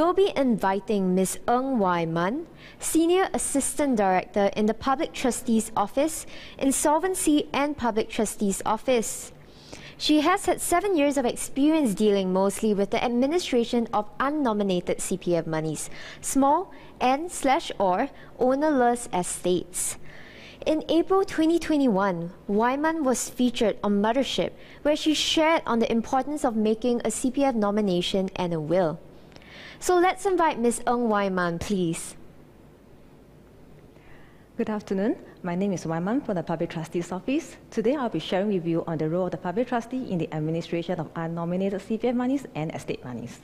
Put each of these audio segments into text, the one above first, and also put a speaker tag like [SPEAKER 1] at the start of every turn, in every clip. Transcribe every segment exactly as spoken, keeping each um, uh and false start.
[SPEAKER 1] will be inviting Miz Ng Wai Man, Senior Assistant Director in the Public Trustee's Office, Insolvency and Public Trustee's Office. She has had seven years of experience dealing mostly with the administration of unnominated C P F monies, small and slash or ownerless estates. In April twenty twenty-one, Wyman was featured on Mothership, where she shared on the importance of making a C P F nomination and a will. So let's invite Miz Ng Wai Man, please.
[SPEAKER 2] Good afternoon. My name is Wai Man from the Public Trustee's Office. Today I'll be sharing with you on the role of the Public Trustee in the administration of unnominated C P F monies and estate monies.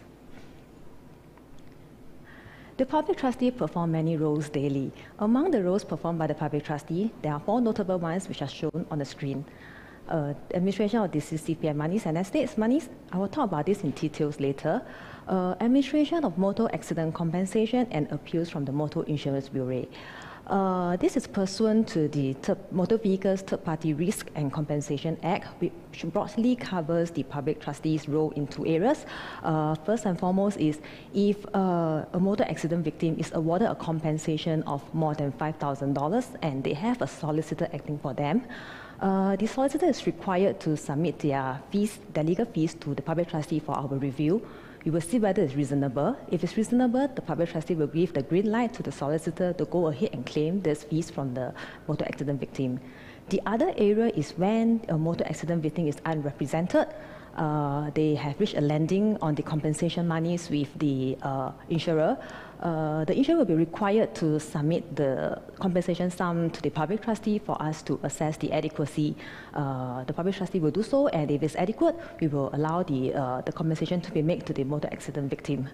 [SPEAKER 2] The Public Trustee performs many roles daily. Among the roles performed by the Public Trustee, there are four notable ones which are shown on the screen. Uh, administration of deceased C P F monies and estates monies. I will talk about this in details later. Uh, administration of motor accident compensation and appeals from the Motor Insurance Bureau. Uh, this is pursuant to the Motor Vehicles Third-Party Risk and Compensation Act, which broadly covers the Public Trustee's role in two areas. Uh, first and foremost is if uh, a motor accident victim is awarded a compensation of more than five thousand dollars and they have a solicitor acting for them, uh, the solicitor is required to submit their fees, their legal fees to the Public Trustee for our review. We will see whether it's reasonable. If it's reasonable, the Public Trustee will give the green light to the solicitor to go ahead and claim these fees from the motor accident victim. The other area is when a motor accident victim is unrepresented. Uh, they have reached a landing on the compensation monies with the uh, insurer. Uh, the insurer will be required to submit the compensation sum to the Public Trustee for us to assess the adequacy. Uh, the Public Trustee will do so, and if it's adequate, we will allow the, uh, the compensation to be made to the motor accident victim.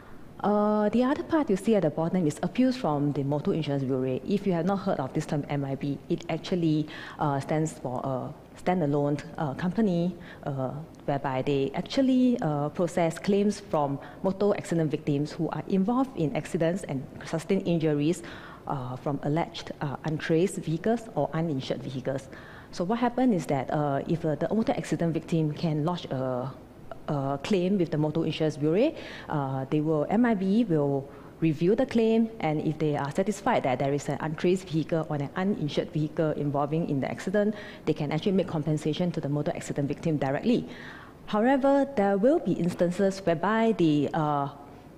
[SPEAKER 2] Uh, the other part you see at the bottom is appeals from the Motor Insurance Bureau. If you have not heard of this term M I B, it actually uh, stands for a standalone uh, company uh, whereby they actually uh, process claims from motor accident victims who are involved in accidents and sustain injuries uh, from alleged uh, untraced vehicles or uninsured vehicles. So what happens is that uh, if uh, the motor accident victim can lodge a Uh, claim with the Motor Insurance Bureau, uh, they will, M I B will review the claim, and if they are satisfied that there is an untraced vehicle or an uninsured vehicle involving in the accident, they can actually make compensation to the motor accident victim directly. However, there will be instances whereby the uh,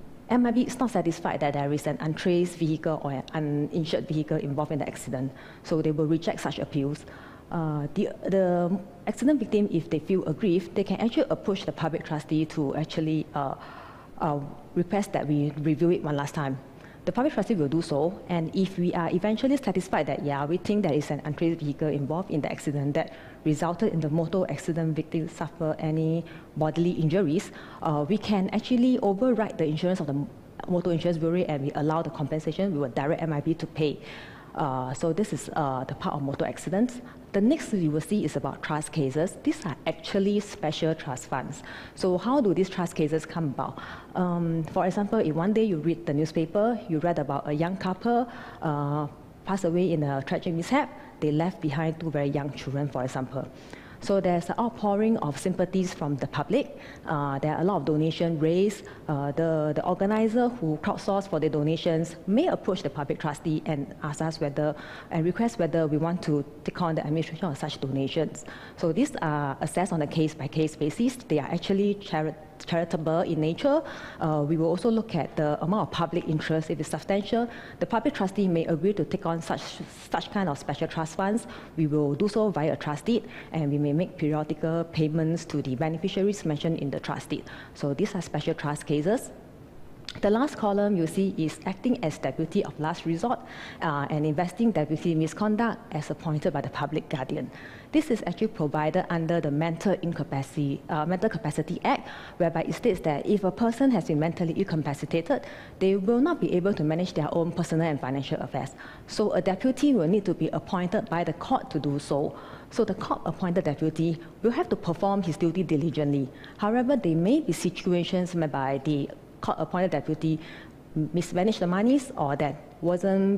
[SPEAKER 2] M I B is not satisfied that there is an untraced vehicle or an uninsured vehicle involved in the accident, so they will reject such appeals. Uh, the, the accident victim, if they feel aggrieved, they can actually approach the Public Trustee to actually uh, uh, request that we review it one last time. The Public Trustee will do so, and if we are eventually satisfied that, yeah, we think there is an untraced vehicle involved in the accident that resulted in the motor accident victim suffer any bodily injuries, uh, we can actually override the insurance of the Motor Insurance Bureau and we allow the compensation. We will direct M I B to pay. Uh, so this is uh, the part of motor accidents. The next you will see is about trust cases. These are actually special trust funds. So how do these trust cases come about? Um, for example, if one day you read the newspaper, you read about a young couple uh, passed away in a tragic mishap. They left behind two very young children, for example. So there's an outpouring of sympathies from the public. Uh, there are a lot of donations raised. Uh, the, the organizer who crowdsourced for the donations may approach the Public Trustee and ask us whether, and request whether we want to take on the administration of such donations. So these are assessed on a case-by-case basis. They are actually charitable. charitable in nature. Uh, we will also look at the amount of public interest. If it's substantial, the Public Trustee may agree to take on such, such kind of special trust funds. We will do so via a trust deed, and we may make periodical payments to the beneficiaries mentioned in the trust deed. So these are special trust cases. The last column you see is acting as deputy of last resort uh, and investing deputy misconduct as appointed by the public guardian. This is actually provided under the Mental Incapacity, uh, Mental Capacity Act, whereby it states that if a person has been mentally incapacitated, they will not be able to manage their own personal and financial affairs. So a deputy will need to be appointed by the court to do so. So the court-appointed deputy will have to perform his duty diligently. However, there may be situations whereby the court-appointed deputy mismanaged the monies or that wasn't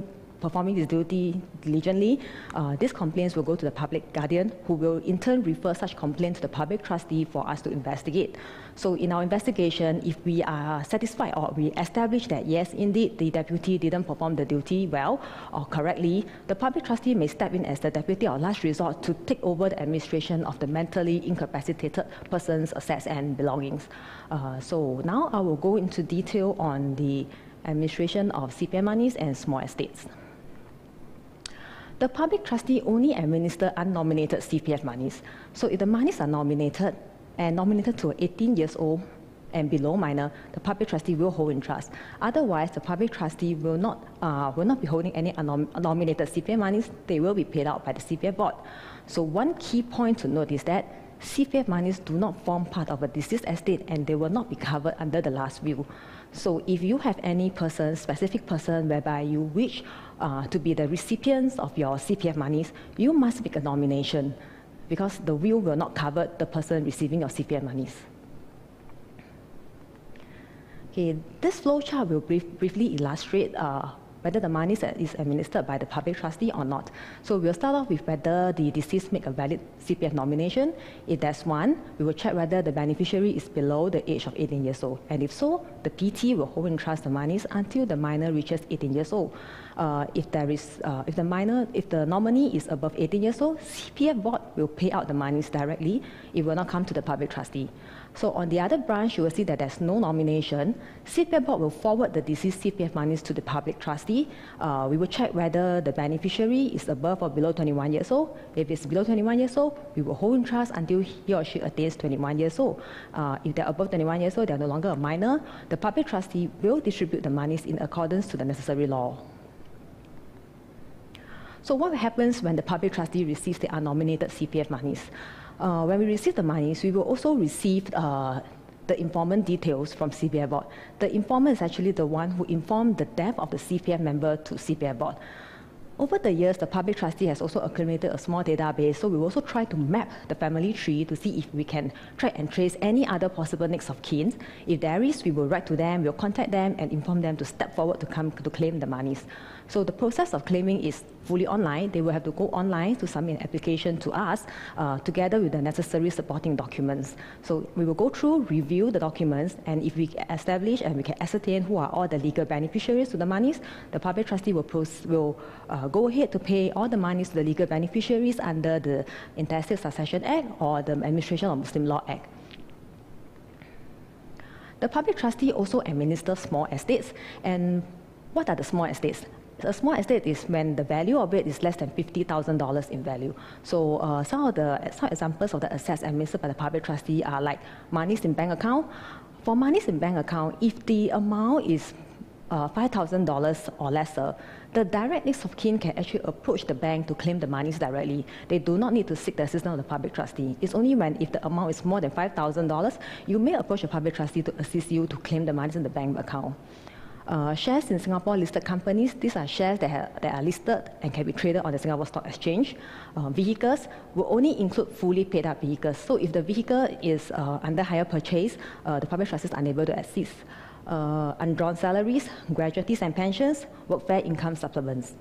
[SPEAKER 2] performing this duty diligently, uh, these complaints will go to the public guardian, who will in turn refer such complaint to the public trustee for us to investigate. So in our investigation, if we are satisfied or we establish that yes, indeed, the deputy didn't perform the duty well or correctly, the public trustee may step in as the deputy of last resort to take over the administration of the mentally incapacitated person's assets and belongings. Uh, so now I will go into detail on the administration of C P F monies and small estates. The public trustee only administers unnominated C P F monies. So if the monies are nominated and nominated to eighteen years old and below minor, the public trustee will hold in trust. Otherwise, the public trustee will not, uh, will not be holding any unnominated C P F monies. They will be paid out by the C P F board. So one key point to note is that C P F monies do not form part of a deceased estate and they will not be covered under the last will. So if you have any person, specific person whereby you wish uh, to be the recipients of your C P F monies, you must make a nomination because the will will not cover the person receiving your C P F monies. Okay, this flowchart will brief, briefly illustrate uh, whether the money is administered by the public trustee or not. So we'll start off with whether the deceased make a valid C P F nomination. If there's one, we will check whether the beneficiary is below the age of eighteen years old. And if so, the P T will hold in trust the monies until the minor reaches eighteen years old. Uh, if there is, uh, if the minor, if the nominee is above eighteen years old, C P F board will pay out the monies directly. It will not come to the public trustee. So on the other branch, you will see that there's no nomination. C P F board will forward the deceased C P F monies to the public trustee. Uh, we will check whether the beneficiary is above or below twenty-one years old. If it's below twenty-one years old, we will hold in trust until he or she attains twenty-one years old. Uh, if they're above twenty-one years old, they're no longer a minor. The public trustee will distribute the monies in accordance to the necessary law. So what happens when the public trustee receives the unnominated C P F monies? Uh, when we receive the monies, we will also receive uh, the informant details from C P F board. The informant is actually the one who informed the death of the C P F member to C P F board. Over the years, the public trustee has also accumulated a small database, so we will also try to map the family tree to see if we can track and trace any other possible next of kin. If there is, we will write to them, we'll contact them and inform them to step forward to come to claim the monies. So the process of claiming is fully online. They will have to go online to submit an application to us uh, together with the necessary supporting documents. So we will go through, review the documents, and if we establish and we can ascertain who are all the legal beneficiaries to the monies, the public trustee will, will uh, go ahead to pay all the monies to the legal beneficiaries under the Intestate Succession Act or the Administration of Muslim Law Act. The public trustee also administers small estates. And what are the small estates? A small estate is when the value of it is less than fifty thousand dollars in value. So uh, some of the some examples of the assets administered by the public trustee are like monies in bank account. For monies in bank account, if the amount is uh, five thousand dollars or lesser, the direct next of kin can actually approach the bank to claim the monies directly. They do not need to seek the assistance of the public trustee. It's only when if the amount is more than five thousand dollars, you may approach the public trustee to assist you to claim the monies in the bank account. Uh, shares in Singapore listed companies, these are shares that, have, that are listed and can be traded on the Singapore Stock Exchange. Uh, vehicles will only include fully paid up vehicles. So if the vehicle is uh, under hire purchase, uh, the public trustee is unable to assist. Uh, undrawn salaries, gratuities and pensions, workfare income supplements.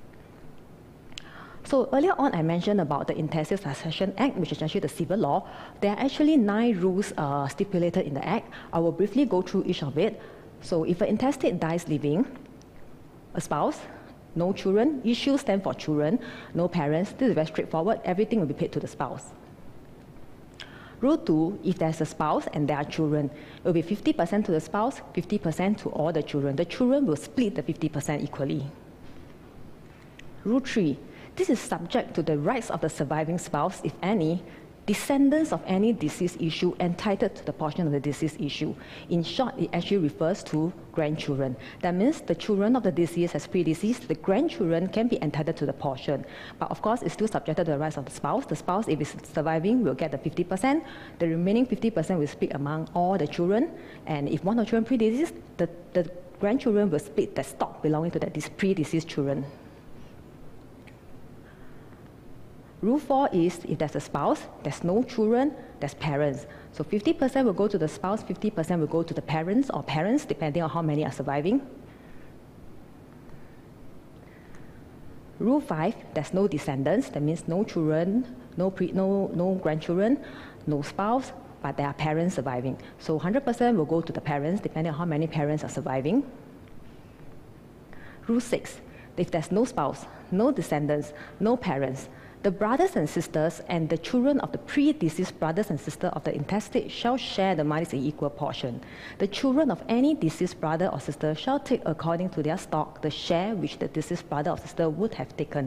[SPEAKER 2] So earlier on, I mentioned about the Intestate Succession Act, which is actually the civil law. There are actually nine rules uh, stipulated in the Act. I will briefly go through each of it. So if an intestate dies living, a spouse, no children, issues stand for children, no parents, this is very straightforward, everything will be paid to the spouse. Rule two, if there's a spouse and there are children, it will be fifty percent to the spouse, fifty percent to all the children. The children will split the fifty percent equally. Rule three, this is subject to the rights of the surviving spouse, if any, descendants of any deceased issue entitled to the portion of the deceased issue. In short, it actually refers to grandchildren. That means the children of the deceased as predeceased, the grandchildren can be entitled to the portion. But of course, it's still subjected to the rights of the spouse. The spouse, if it's surviving, will get the fifty percent. The remaining fifty percent will split among all the children. And if one of the children predeceased, the, the grandchildren will split the stock belonging to the predeceased children. Rule four is if there's a spouse, there's no children, there's parents. So fifty percent will go to the spouse, fifty percent will go to the parents or parents, depending on how many are surviving. Rule five, there's no descendants, that means no children, no, pre, no, no grandchildren, no spouse, but there are parents surviving. So one hundred percent will go to the parents, depending on how many parents are surviving. Rule six, if there's no spouse, no descendants, no parents, the brothers and sisters and the children of the pre-deceased brothers and sisters of the intestate shall share the monies in equal portion. The children of any deceased brother or sister shall take according to their stock the share which the deceased brother or sister would have taken.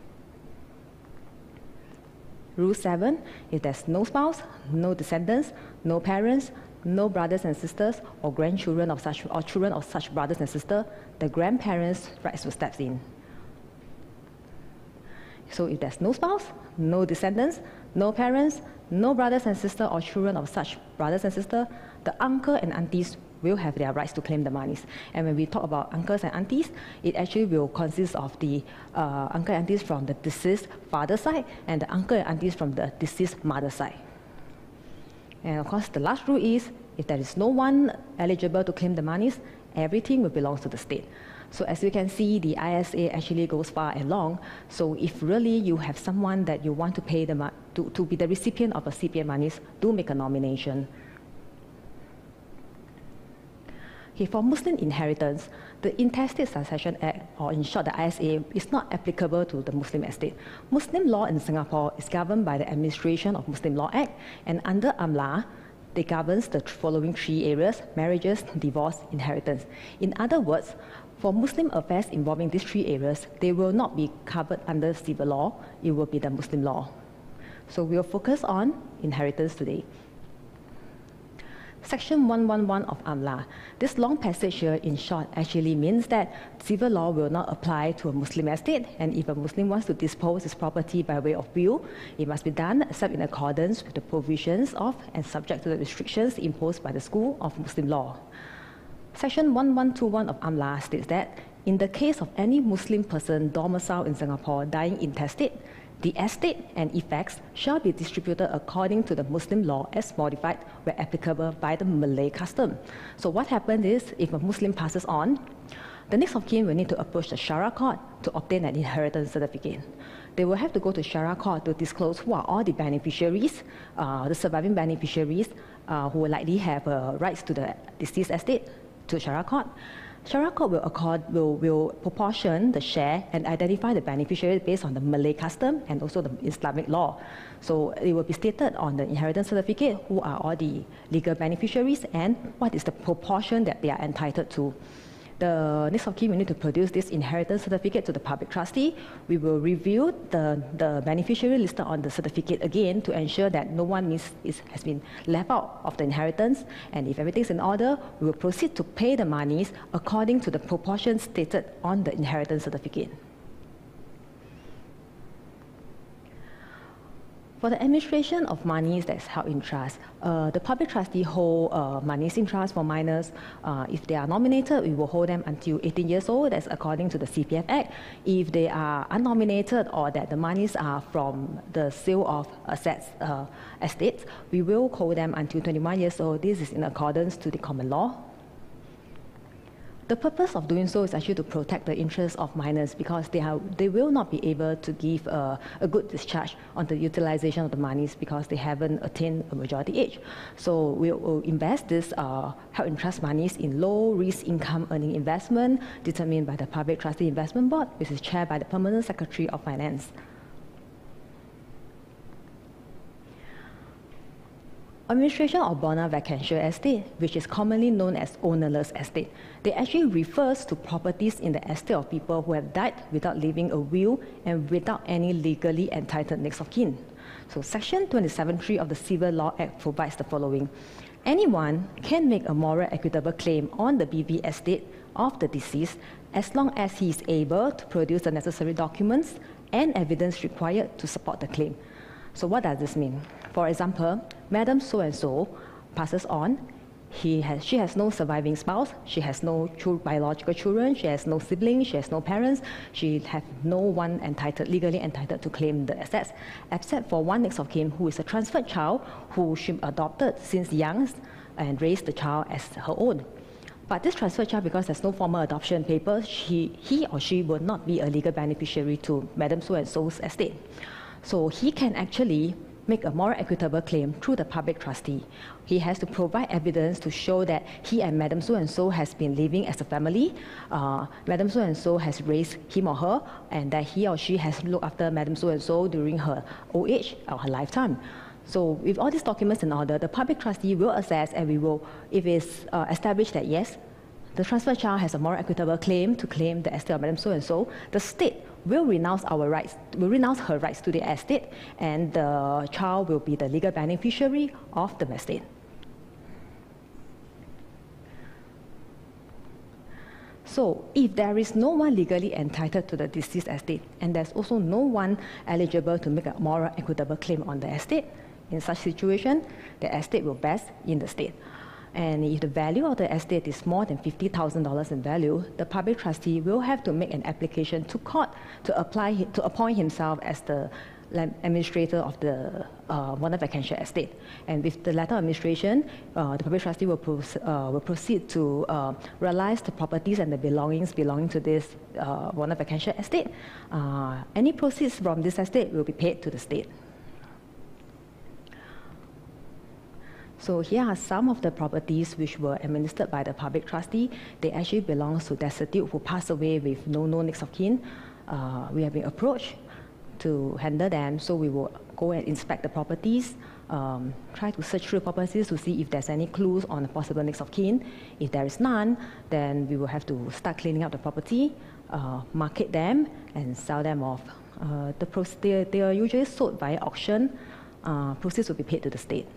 [SPEAKER 2] Rule seven, if there's no spouse, no descendants, no parents, no brothers and sisters or grandchildren of such or children of such brothers and sisters, the grandparents' rights will step in. So if there's no spouse, no descendants, no parents, no brothers and sisters or children of such brothers and sisters, the uncle and aunties will have their rights to claim the monies. And when we talk about uncles and aunties, it actually will consist of the uh, uncle and aunties from the deceased father's side and the uncle and aunties from the deceased mother's side. And of course, the last rule is, if there is no one eligible to claim the monies, everything will belong to the state. So as you can see, the I S A actually goes far and long. So if really you have someone that you want to pay the to, to be the recipient of a C P F monies, do make a nomination. Okay, for Muslim inheritance, the Intestate Succession Act, or in short the I S A, is not applicable to the Muslim estate. Muslim law in Singapore is governed by the Administration of Muslim Law Act, and under AMLA, it governs the following three areas: marriages, divorce, inheritance. In other words, for Muslim affairs involving these three areas, they will not be covered under civil law, it will be the Muslim law. So we'll focus on inheritance today. Section one eleven of AMLA. This long passage here, in short, actually means that civil law will not apply to a Muslim estate, and if a Muslim wants to dispose his property by way of will, it must be done except in accordance with the provisions of and subject to the restrictions imposed by the School of Muslim Law. Section one one two one of AMLA states that in the case of any Muslim person domiciled in Singapore dying intestate, the estate and effects shall be distributed according to the Muslim law as modified where applicable by the Malay custom. So what happens is, if a Muslim passes on, the next of kin will need to approach the Sharia court to obtain an inheritance certificate. They will have to go to Sharia court to disclose who are all the beneficiaries, uh, the surviving beneficiaries uh, who will likely have uh, rights to the deceased estate to Sharia court. Sharia court will, accord, will, will proportion the share and identify the beneficiaries based on the Malay custom and also the Islamic law. So it will be stated on the inheritance certificate who are all the legal beneficiaries and what is the proportion that they are entitled to. The next of kin will need to produce this inheritance certificate to the public trustee. We will review the, the beneficiary listed on the certificate again to ensure that no one is, is, has been left out of the inheritance. And if everything's in order, we will proceed to pay the monies according to the proportion stated on the inheritance certificate. For the administration of monies that's held in trust, uh, the public trustee hold uh, monies in trust for minors. Uh, if they are nominated, we will hold them until eighteen years old. That's according to the C P F Act. If they are unnominated or that the monies are from the sale of assets, uh, estates, we will hold them until twenty-one years old. This is in accordance to the common law. The purpose of doing so is actually to protect the interests of minors because they, are, they will not be able to give a, a good discharge on the utilization of the monies because they haven't attained a majority age. So we will invest this uh, held in trust monies in low risk income earning investment determined by the Public Trustee Investment Board, which is chaired by the Permanent Secretary of Finance. Administration of bona vacantia estate, which is commonly known as ownerless estate, they actually refers to properties in the estate of people who have died without leaving a will and without any legally entitled next of kin. So Section twenty-seven point three of the Civil Law Act provides the following. Anyone can make a moral equitable claim on the B V estate of the deceased as long as he is able to produce the necessary documents and evidence required to support the claim. So what does this mean? For example, Madam so-and-so passes on. He has, she has no surviving spouse. She has no biological children. She has no siblings. She has no parents. She has no one entitled, legally entitled to claim the assets, except for one next of kin who is a transferred child who she adopted since young and raised the child as her own. But this transferred child, because there's no formal adoption paper, she, he or she will not be a legal beneficiary to Madam So-and-so's estate. So he can actually make a moral equitable claim through the public trustee. He has to provide evidence to show that he and Madam So-and-so has been living as a family, uh, Madam So-and-so has raised him or her, and that he or she has looked after Madam So-and-so during her old age or her lifetime. So with all these documents in order, the public trustee will assess, and we will, if it's uh, established that yes, the transferred child has a moral equitable claim to claim the estate of Madam So-and-so, the state will renounce our rights, will renounce her rights to the estate, and the child will be the legal beneficiary of the estate. So if there is no one legally entitled to the deceased estate, and there's also no one eligible to make a moral equitable claim on the estate, in such situation, the estate will vest in the state. And if the value of the estate is more than fifty thousand dollars in value, the public trustee will have to make an application to court to apply to appoint himself as the administrator of the uh, bona vacantia estate. And with the letter of administration, uh, the public trustee will, pro uh, will proceed to uh, realize the properties and the belongings belonging to this uh, bona vacantia estate. Uh, any proceeds from this estate will be paid to the state. So here are some of the properties which were administered by the public trustee. They actually belong to destitute who passed away with no known next of kin. Uh, we have been approached to handle them, so we will go and inspect the properties, um, try to search through properties to see if there's any clues on a possible next of kin. If there is none, then we will have to start cleaning up the property, uh, market them, and sell them off. Uh, the they, they are usually sold via auction. Uh, proceeds will be paid to the state.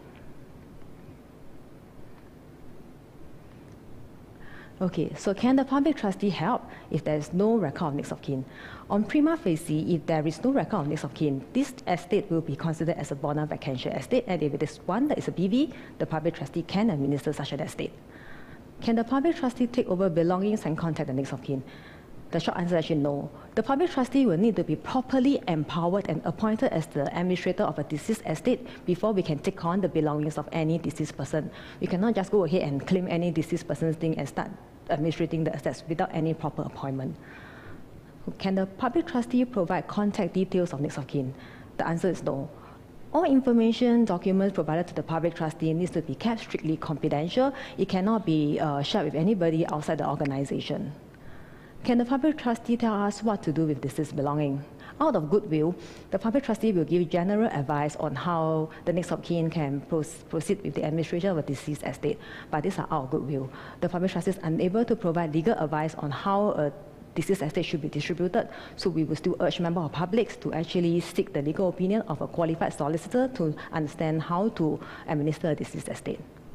[SPEAKER 2] Okay, so can the public trustee help if there is no record of next of kin? On prima facie, if there is no record of next of kin, this estate will be considered as a bona vacantia estate, and if it is one that is a B V, the public trustee can administer such an estate. Can the public trustee take over belongings and contact the next of kin? The short answer is actually no. The public trustee will need to be properly empowered and appointed as the administrator of a deceased estate before we can take on the belongings of any deceased person. We cannot just go ahead and claim any deceased person's thing and start administrating the assets without any proper appointment. Can the public trustee provide contact details of next of kin? The answer is no. All information, documents provided to the public trustee needs to be kept strictly confidential. It cannot be uh, shared with anybody outside the organization. Can the public trustee tell us what to do with deceased belonging? Out of goodwill, the public trustee will give general advice on how the next of kin can proceed with the administration of a deceased estate, but these are out of goodwill. The public trustee is unable to provide legal advice on how a deceased estate should be distributed, so we will still urge members of the public to actually seek the legal opinion of a qualified solicitor to understand how to administer a deceased estate.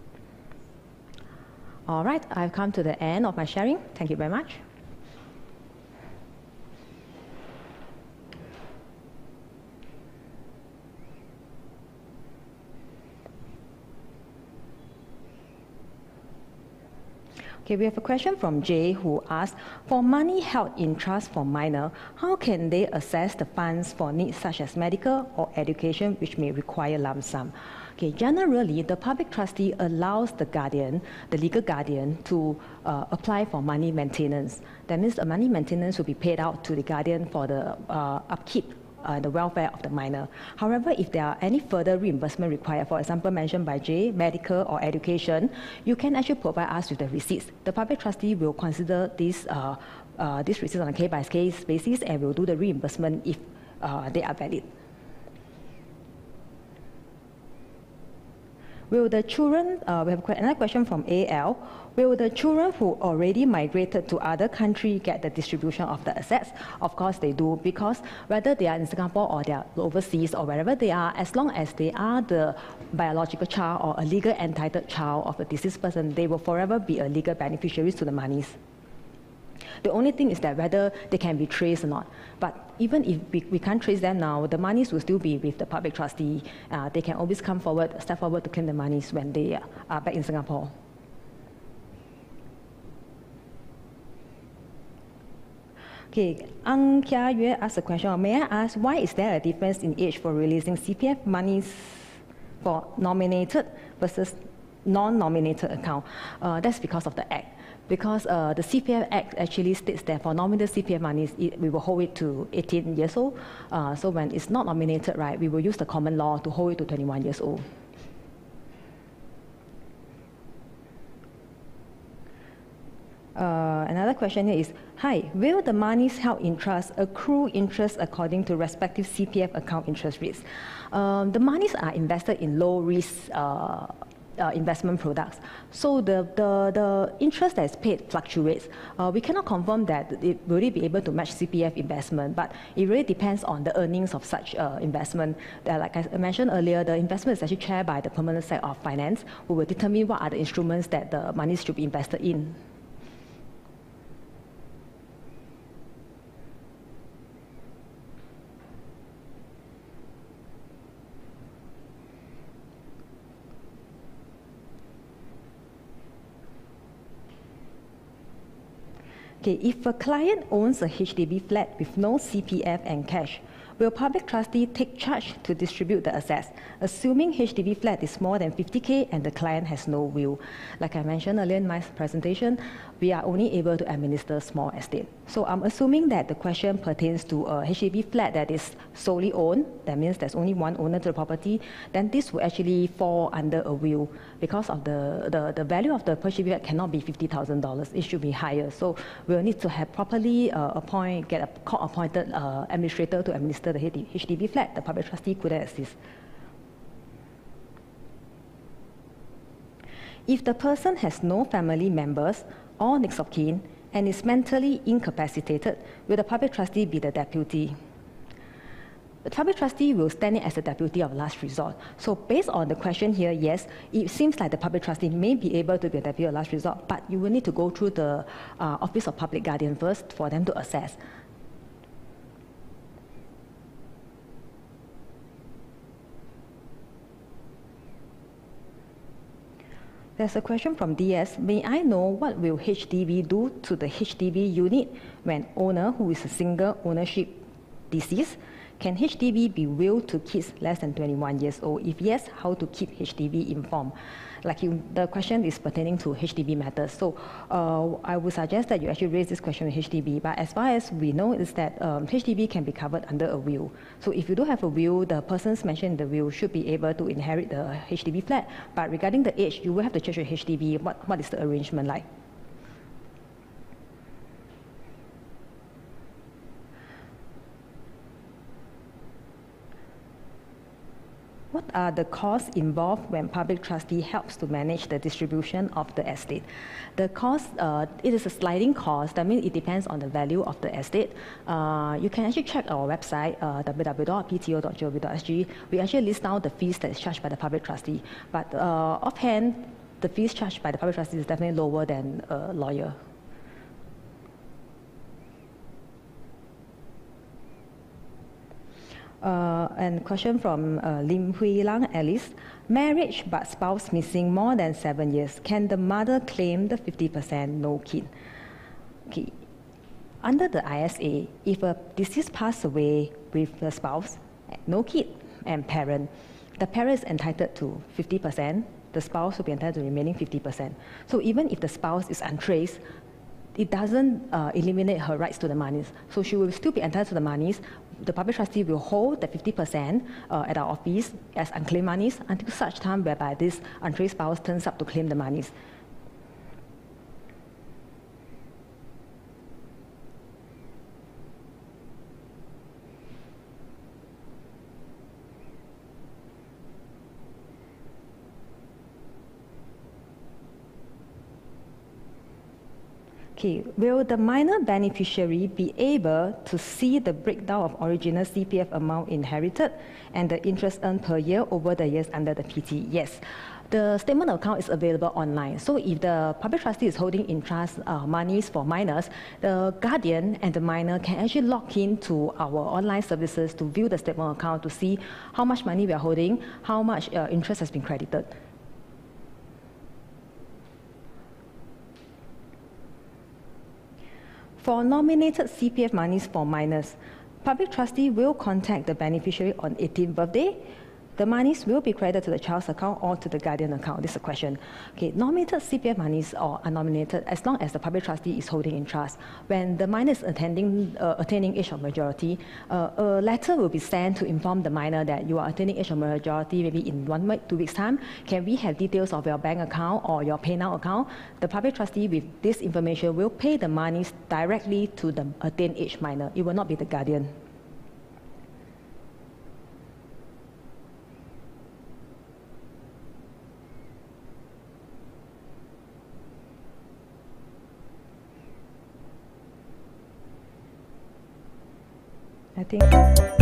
[SPEAKER 2] All right, I've come to the end of my sharing. Thank you very much. Okay, we have a question from Jay who asks, for money held in trust for minor, how can they access the funds for needs such as medical or education which may require lump sum? Okay, generally, the public trustee allows the guardian, the legal guardian, to uh, apply for money maintenance. That means the money maintenance will be paid out to the guardian for the uh, upkeep Uh, the welfare of the minor. However, if there are any further reimbursement required, for example, mentioned by Jay, medical or education, you can actually provide us with the receipts. The public trustee will consider these uh, uh, these receipts on a case-by-case basis and will do the reimbursement if uh, they are valid. Will the children, uh, we have another question from A L, will the children who already migrated to other countries get the distribution of the assets? Of course they do, because whether they are in Singapore or they are overseas or wherever they are, as long as they are the biological child or a legal entitled child of a deceased person, they will forever be a legal beneficiaries to the monies. The only thing is that whether they can be traced or not. But even if we, we can't trace them now, the monies will still be with the public trustee. Uh, they can always come forward, step forward to claim the monies when they are back in Singapore. Okay, Ang Kia Yue asked a question, may I ask why is there a difference in age for releasing C P F monies for nominated versus non-nominated account? Uh, that's because of the Act. Because uh, the C P F Act actually states that for nominated C P F monies, it, we will hold it to eighteen years old. Uh, so when it's not nominated, right, we will use the common law to hold it to twenty-one years old. Uh, another question here is, hi, will the monies held in trust accrue interest according to respective C P F account interest rates? Um, the monies are invested in low risk uh, uh, investment products. So the, the, the interest that is paid fluctuates. Uh, we cannot confirm that it will it be able to match C P F investment, but it really depends on the earnings of such uh, investment. Uh, like I mentioned earlier, the investment is actually chaired by the Permanent Sec of Finance, who will determine what are the instruments that the monies should be invested in. Okay, if a client owns a H D B flat with no C P F and cash, will public trustee take charge to distribute the assets, assuming H D B flat is more than fifty K and the client has no will? Like I mentioned earlier in my presentation, we are only able to administer small estate. So I'm assuming that the question pertains to a H D B flat that is solely owned, that means there's only one owner to the property, then this will actually fall under a will because of the, the, the value of the H D B flat cannot be fifty thousand dollars, it should be higher. So we'll need to have properly uh, appoint, get a court-appointed uh, administrator to administer the H D B flat. The public trustee couldn't assist. If the person has no family members or next of kin and is mentally incapacitated, will the public trustee be the deputy? The public trustee will stand in as the deputy of last resort. So based on the question here, yes, it seems like the public trustee may be able to be a deputy of last resort, but you will need to go through the uh, Office of Public Guardian first for them to assess. There's a question from D S. May I know what will H D B do to the H D B unit when owner who is a single ownership deceased? Can H D B be willed to kids less than twenty-one years old? If yes, how to keep H D B informed? Like you, the question is pertaining to H D B matters. So uh, I would suggest that you actually raise this question with H D B. But as far as we know is that um, H D B can be covered under a will. So if you do have a will, the persons mentioned in the will should be able to inherit the H D B flat. But regarding the age, you will have to check with H D B what, what is the arrangement like. What are the costs involved when public trustee helps to manage the distribution of the estate? The cost, uh, it is a sliding cost. That means it depends on the value of the estate. Uh, you can actually check our website, uh, w w w dot p t o dot gov dot s g. We actually list down the fees that is charged by the public trustee. But uh, offhand, the fees charged by the public trustee is definitely lower than a lawyer. Uh, and question from uh, Lim Hui Lang Alice. Marriage but spouse missing more than seven years. Can the mother claim the fifty percent no kid? Okay. Under the I S A, if a deceased passed away with the spouse, no kid, and parent, the parent is entitled to fifty percent, the spouse will be entitled to the remaining fifty percent. So even if the spouse is untraced, it doesn't uh, eliminate her rights to the monies. So she will still be entitled to the monies. The public trustee will hold the fifty percent uh, at our office as unclaimed monies until such time whereby this untraced spouse turns up to claim the monies. Okay, will the minor beneficiary be able to see the breakdown of original C P F amount inherited and the interest earned per year over the years under the P T? Yes. The statement of account is available online. So if the public trustee is holding in trust uh, monies for minors, the guardian and the minor can actually log in to our online services to view the statement of account to see how much money we are holding, how much uh, interest has been credited. For nominated C P F monies for minors, public trustee will contact the beneficiary on eighteenth birthday, the monies will be credited to the child's account or to the guardian account? This is a question. Okay, nominated C P F monies or unnominated, as long as the public trustee is holding in trust. When the minor is attending, uh, attaining age of majority, uh, a letter will be sent to inform the minor that you are attaining age of majority maybe in one week, two weeks time. Can we have details of your bank account or your PayNow account? The public trustee with this information will pay the monies directly to the attained age minor. It will not be the guardian. I think